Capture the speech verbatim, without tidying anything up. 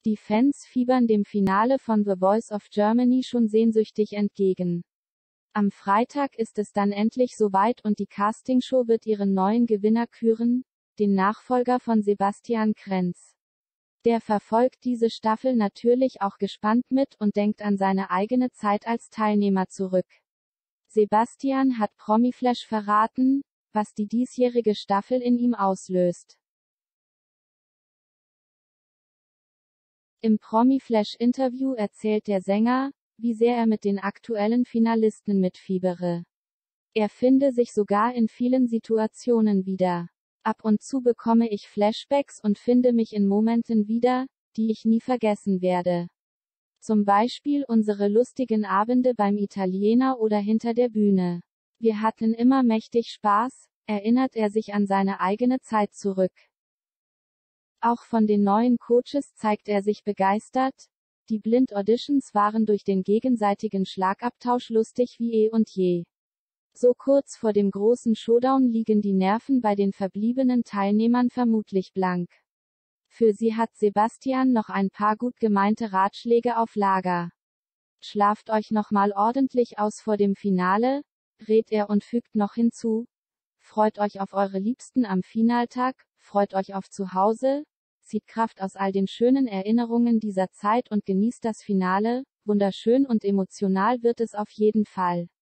Die Fans fiebern dem Finale von The Voice of Germany schon sehnsüchtig entgegen. Am Freitag ist es dann endlich soweit und die Castingshow wird ihren neuen Gewinner küren, den Nachfolger von Sebastian Krenz. Der verfolgt diese Staffel natürlich auch gespannt mit und denkt an seine eigene Zeit als Teilnehmer zurück. Sebastian hat Promiflash verraten, was die diesjährige Staffel in ihm auslöst. Im Promiflash-Interview erzählt der Sänger, wie sehr er mit den aktuellen Finalisten mitfiebere. Er finde sich sogar in vielen Situationen wieder. Ab und zu bekomme ich Flashbacks und finde mich in Momenten wieder, die ich nie vergessen werde. Zum Beispiel unsere lustigen Abende beim Italiener oder hinter der Bühne. Wir hatten immer mächtig Spaß, erinnert er sich an seine eigene Zeit zurück. Auch von den neuen Coaches zeigt er sich begeistert. Die Blind-Auditions waren durch den gegenseitigen Schlagabtausch lustig wie eh und je. So kurz vor dem großen Showdown liegen die Nerven bei den verbliebenen Teilnehmern vermutlich blank. Für sie hat Sebastian noch ein paar gut gemeinte Ratschläge auf Lager. Schlaft euch noch mal ordentlich aus vor dem Finale, rät er und fügt noch hinzu. Freut euch auf eure Liebsten am Finaltag, freut euch auf Zuhause, zieht Kraft aus all den schönen Erinnerungen dieser Zeit und genießt das Finale, wunderschön und emotional wird es auf jeden Fall.